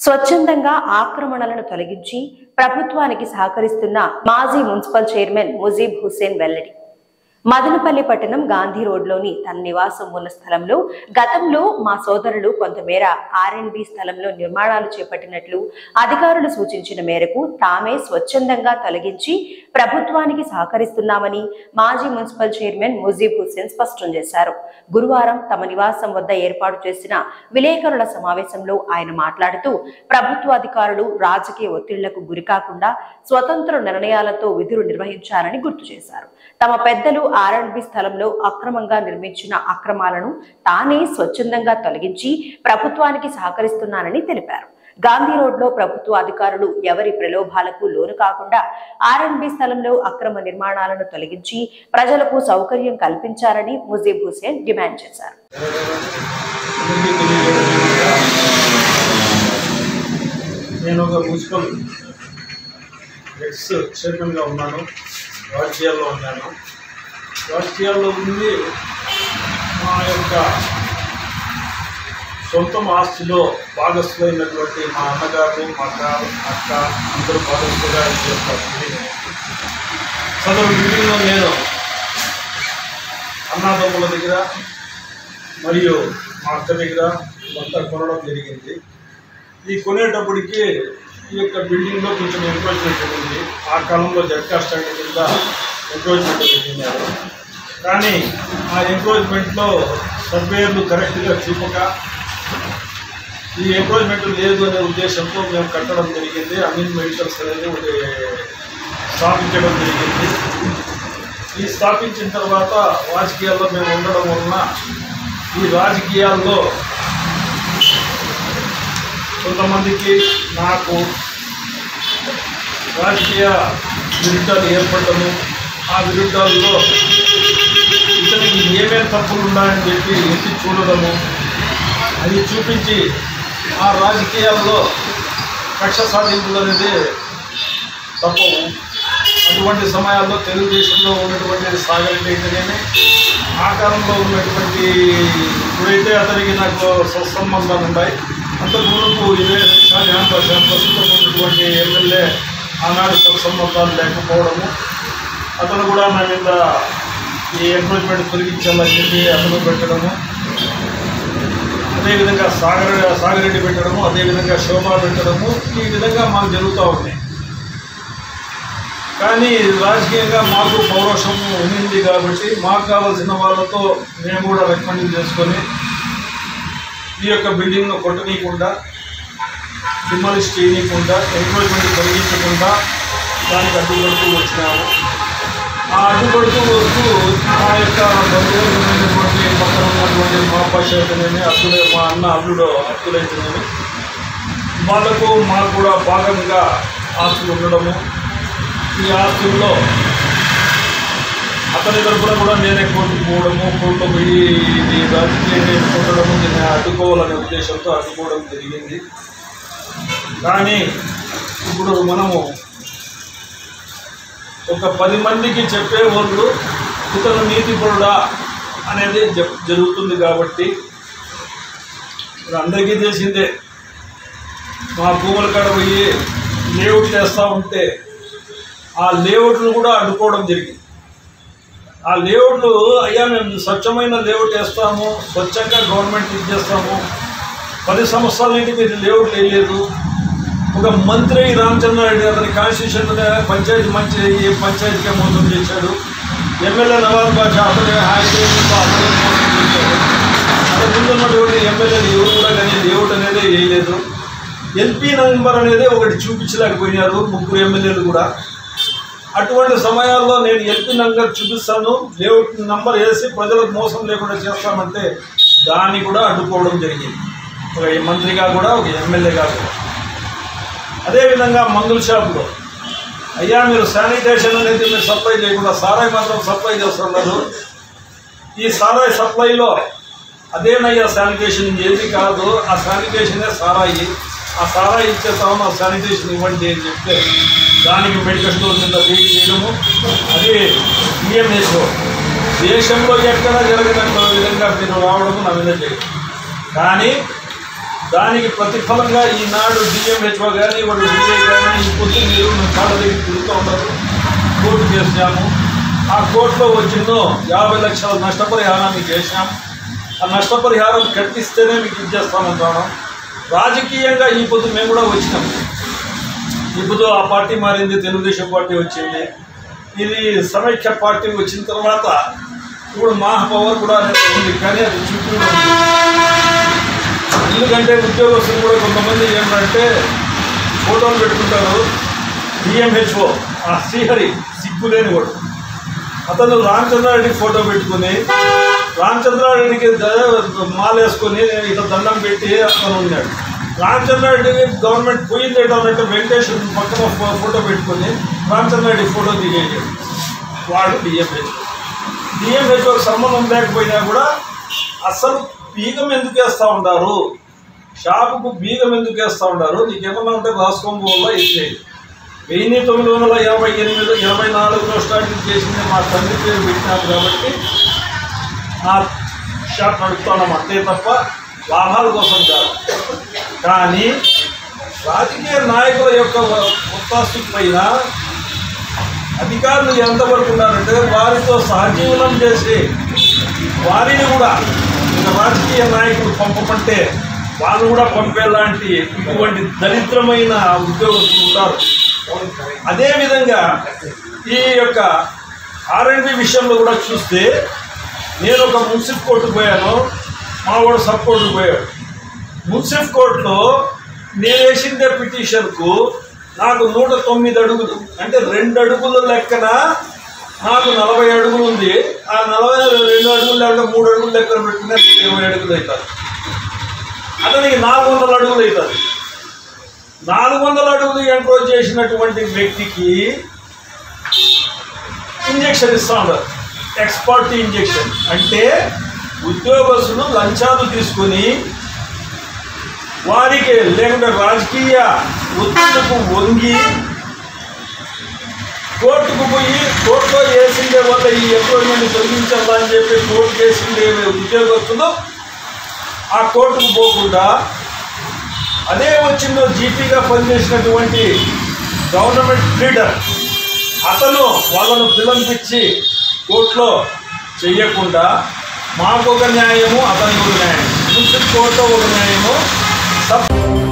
స్వచ్ఛందంగా ఆక్రమణలను తొలగించి ప్రభుత్వానికి సహకరిస్తున్న మాజీ మున్సిపల్ చైర్మన్ ముజీబ్ హుస్సేన్ వెల్లడి. మదనపల్లి పట్టణం గాంధీ రోడ్లోని తన నివాసం ఉన్న స్థలంలో గతంలో మా సోదరులు కొంతమేర R&B స్థలంలో నిర్మాణాలు చేపట్టినట్లు అధికారులు సూచించిన మేరకు తామే స్వచ్ఛందంగా తొలగించి ప్రభుత్వానికి సహకరిస్తున్నామని మాజీ మున్సిపల్ చైర్మన్ ముజీబ్ హుస్సేన్ స్పష్టం చేశారు. గురువారం తమ నివాసం వద్ద ఏర్పాటు చేసిన విలేకరుల సమావేశంలో ఆయన మాట్లాడుతూ ప్రభుత్వ అధికారులు రాజకీయ ఒత్తిళ్లకు గురికాకుండా స్వతంత్ర నిర్ణయాలతో విధులు నిర్వహించారని గుర్తు చేశారు. తమ పెద్దలు R&B స్థలంలో అక్రమంగా నిర్మించిన అక్రమాలను తానే స్వచ్ఛందంగా తొలగించి ప్రభుత్వానికి సహకరిస్తున్నానని తెలిపారు. గాంధీ రోడ్లో ప్రభుత్వ అధికారులు ఎవరి ప్రలోభాలకు లోను కాకుండా R&B స్థలంలో అక్రమ నిర్మాణాలను తొలగించి ప్రజలకు సౌకర్యం కల్పించారని ముజీబ్ హుస్సేన్ డిమాండ్ చేశారు. నేను ఒక మున్సిపల్ ఎక్స్ చైర్మన్గా ఉన్నాను. రాజకీయాల్లో ఉన్నాను. రాజకీయాల్లో ఉండి మా యొక్క సొంత ఆస్తిలో భాగస్థులైనటువంటి మా అన్నగారు, మా అక్క అందరూ భాగస్థులుగా సదరు బిల్డింగ్లో నేను అన్నదమ్ముల దగ్గర మరియు మా అక్క దగ్గర అంతా కొనడం జరిగింది. ఈ కొనేటప్పటికి ఈ యొక్క బిల్డింగ్లో కొంచెం ఎంక్రోచ్మెంట్ ఉంది. ఆ కాలంలో జడ్కా స్టాండ్ కింద ఎంక్రోచ్మెంట్ పెట్టినారు. కానీ ఆ ఎంక్రోచ్మెంట్లో సర్వేయర్లు కరెక్ట్గా చూపక ఈ ఎంక్రోచ్మెంట్ లేదు అనే ఉద్దేశంతో మేము కట్టడం జరిగింది. అమీన్ మెడికల్స్ అనేది స్థాపించడం జరిగింది. ఈ స్థాపించిన తర్వాత రాజకీయాల్లో మేము ఉండడం వలన ఈ రాజకీయాల్లో కొంతమందికి నాకు రాజకీయ విరుద్ధాలు ఏర్పడము, ఆ విరుద్ధాల్లో ఇతనికి ఏమేమి తప్పులు ఉన్నాయని చెప్పి ఎత్తి చూడడము, అది చూపించి ఆ రాజకీయాల్లో కక్ష సాధింపులు అనేది తప్పవు. అటువంటి సమయాల్లో తెలుగుదేశంలో ఉన్నటువంటి సాగరెడ్డి అయితేనేమి, ఆ కాలంలో ఉన్నటువంటి ఇప్పుడైతే అతనికి నాకు సత్సంబంధాలు ఉన్నాయి. అంతకుముందు ఇదే ప్రస్తుతం ఉన్నటువంటి ఎమ్మెల్యే ఆనాడు సత్సంబంధాలు లేకపోవడము, అతను కూడా నా మీద ఈ ఎంక్రోచ్మెంట్ తొలగించాలని చెప్పి అతను పెట్టడము, అదేవిధంగా సాగరెడ్డి పెట్టడము, అదేవిధంగా శోభా పెట్టడము, ఈ విధంగా మాకు జరుగుతూ ఉన్నాయి. కానీ రాజకీయంగా మాకు పౌరుషం ఉండింది కాబట్టి మాకు కావాల్సిన వాళ్ళతో మేము కూడా రికమెండ్ చేసుకొని ఈ యొక్క బిల్డింగ్ను కొట్టనీయకుండా, డిమాలిష్ చేయనీయకుండా, ఎంక్రోచ్మెంట్ తొలగించకుండా దానికి అడ్డుపడుతూ వచ్చినాము. ఆ అడ్డుపడుతూ వస్తూ మా యొక్క బంధువులైనటువంటి పక్కన ఉన్నటువంటి మా పశ్చాత్తనేమి అల్లుడే, మా అన్న అల్లుడు అత్తులైతేనేమి, వాళ్ళకు మాకు కూడా భాగంగా ఆస్తులు ఉండడము, ఈ ఆస్తుల్లో అతని తరఫున కూడా నేనే కోర్టుకు పోవడము, కోర్టులో పోయి రాజకీయాన్ని కొట్టడము, దీన్ని అడ్డుకోవాలనే ఉద్దేశంతో అడ్డుకోవడం జరిగింది. కానీ ఇప్పుడు మనము ఒక 10 మందికి చెప్పే వాళ్ళు ఇతను నీతిపరుడా అనేది జరుగుతుంది. కాబట్టి ఇప్పుడు అందరికీ తెలిసిందే, మా భూముల కాడ పోయి లేఅవుట్ చేస్తూ ఉంటే ఆ లేఅవుట్లు కూడా అడ్డుకోవడం జరిగింది. ఆ లేఅవుట్లు అయ్యా మేము స్వచ్ఛమైన లేఅవుట్ వేస్తాము, స్వచ్ఛంగా గవర్నమెంట్ ఇచ్చేస్తాము, 10 సంవత్సరాల నుండి మీరు లేఅవుట్లు వేయలేదు. ఒక మంత్రి రామచంద్రారెడ్డి అతని కాన్స్టిట్యూషన్ పంచాయతీగా మోసం చేశాడు. ఎమ్మెల్యే నవాజ్ బాషా అతని హాయిగా అతనే మోసం చేశాడు. అతని ముందున్నటువంటి ఎమ్మెల్యేలు ఎవరు కూడా కానీ లేఅవుట్ అనేది వేయలేదు. ఎల్పీ నంబర్ అనేది ఒకటి చూపించలేకపోయినారు 3 ఎమ్మెల్యేలు కూడా. అటువంటి సమయాల్లో నేను ఎల్పీ నంబర్ చూపిస్తాను, లేఅవుట్ నంబర్ వేసి ప్రజలకు మోసం లేకుండా చేస్తామంటే దాన్ని కూడా అడ్డుకోవడం జరిగింది. ఒక మంత్రిగా కూడా, ఒక ఎమ్మెల్యేగా కూడా. అదేవిధంగా మందుల షాపులో అయ్యా మీరు శానిటేషన్ అనేది మీరు సప్లై చేయకుండా సారాయి మాత్రం సప్లై చేస్తున్నారు. ఈ సారాయి సప్లైలో అదేనయ్యా శానిటేషన్ ఏది కాదు, ఆ శానిటేషనే సారాయి, ఆ సారాయి ఇచ్చేస్తాము, ఆ శానిటేషన్ ఇవ్వండి అని చెప్తే దానికి మెడికల్ స్టోర్ మీద వేడి చేయడము, అది ఈఎంఎస్ దేశంలో ఎక్కడ జరగనంత విధంగా మీరు రావడము నా మీద చేయడం. కానీ దానికి ప్రతిఫలంగా ఈనాడు డిఎంహెచ్ఓ కానీ వాళ్ళు డిఏ కానీ ఈ పొద్దు మీరు కాళ్ళ దగ్గర తిరుగుతూ ఉన్నారు. కోర్టు చేసాము. ఆ కోర్టులో వచ్చిందో 50 లక్షల నష్టపరిహారాన్ని చేశాం. ఆ నష్టపరిహారం కట్టిస్తేనే మీకు ఇచ్చేస్తామంటున్నాం. రాజకీయంగా ఈ పొద్దు మేము కూడా వచ్చినాం. ఇప్పుడు ఆ పార్టీ మారింది, తెలుగుదేశం పార్టీ వచ్చింది. ఇది సమైక్య పార్టీ వచ్చిన తర్వాత ఇప్పుడు మహాపవర్ కూడా ఉంది, కానీ అది చుట్టూ ఉంది. ఎందుకంటే ఉద్యోగస్తులు కూడా కొంతమంది ఏమంటే ఫోటోలు పెట్టుకుంటారు. డిఎంహెచ్ఓ ఆ శ్రీహరి సిగ్గులేని వాడు, అతను రామచంద్రారెడ్డి ఫోటో పెట్టుకుని రామచంద్రారెడ్డికి మాలేసుకొని ఇట్లా దండం పెట్టి అతను ఉన్నాడు. రామచంద్రారెడ్డి గవర్నమెంట్ పోయింది అన్నట్టు వెంకటేష్ పక్కన ఫోటో పెట్టుకొని రామచంద్రారెడ్డి ఫోటో దిగేసాడు. వాడు డిఎంహెచ్ఓకి సంబంధం లేకపోయినా కూడా అసలు బీగం ఎందుకు వేస్తూ ఉంటారు, షాపుకు బీగం ఎందుకు వేస్తూ ఉంటారు, నీకేమన్నా ఉంటే రాసుకోండి వల్ల ఇచ్చేది. 1924లో స్టార్టింగ్ చేసింది మా తండ్రి పేరు పెట్టినాము కాబట్టి ఆ షాప్ నడుపుతున్నాం అంతే తప్ప లాభాల కోసం కాదు. కానీ రాజకీయ నాయకుల యొక్క ఒత్తాసు పైన అధికారులు ఎంతవరకు ఉన్నారంటే వారితో సహజీవనం చేసి వారిని కూడా రాజకీయ నాయకులు పంపమంటే వాళ్ళు కూడా పంపేలాంటి ఇటువంటి దరిద్రమైన ఉద్యోగస్తులు ఉంటారు. అదేవిధంగా ఈ యొక్క R&B విషయంలో కూడా చూస్తే నేను ఒక మున్సిఫ్ కోర్టుకు పోయాను, మా వాడు సబ్ కోర్టుకు పోయాడు. మున్సిఫ్ కోర్టులో నేను వేసిందే పిటిషన్కు నాకు 109 అడుగులు, అంటే 2 అడుగుల లెక్కన నాకు 40 అడుగులు ఉంది. ఆ 42 అడుగులు లేకుండా 3 అడుగులు లెక్కన పెట్టుకునే 20 అడుగులు అవుతారు. అతనికి 400 అడుగులు అవుతుంది. 400 అడుగులు ఎంక్రోచ్ చేసినటువంటి వ్యక్తికి ఇంజక్షన్ ఇస్తూ ఉంటారు, ఎక్స్పార్టీ ఇంజక్షన్. అంటే ఉద్యోగస్తులు లంచాలు తీసుకొని వారికి లేకుంటే రాజకీయ ఒత్తిడికి వంగి కోర్టుకు పోయి కోర్టులో వేసిండే వల్ల ఈ ఎంప్లాయ్మెంట్ తొలగించాలని చెప్పి కోర్టు వేసిండే ఉద్యోగస్తులు ఆ కోర్టుకు పోకుండా అదే వచ్చిందో జీపీగా పనిచేసినటువంటి గవర్నమెంట్ లీడర్ అతను వాళ్ళను పిలిపించి కోర్టులో చెయ్యకుండా మాకు ఒక న్యాయము, అతనికి ఒక న్యాయం, మున్సిపల్ కోర్టులో ఒక న్యాయము, సబ్